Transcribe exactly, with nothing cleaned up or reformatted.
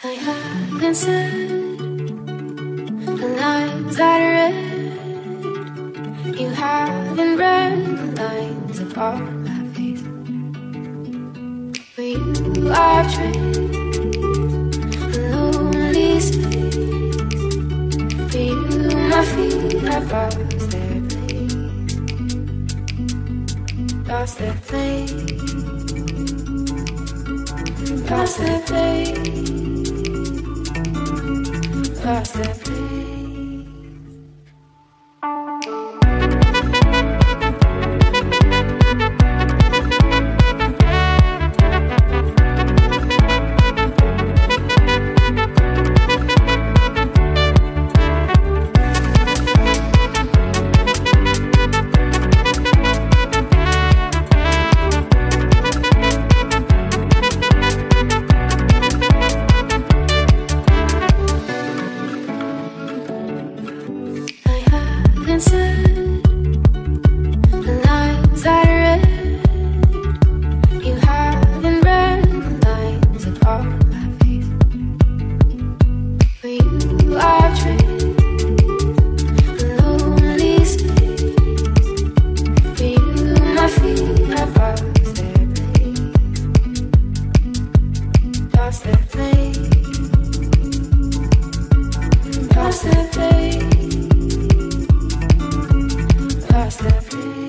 I haven't said the lines that I read. You haven't read the lines upon my face. For you I've traded a lonely space. For you my feet have lost their place. Lost their place. Lost their place. Lost their place. Lost their place.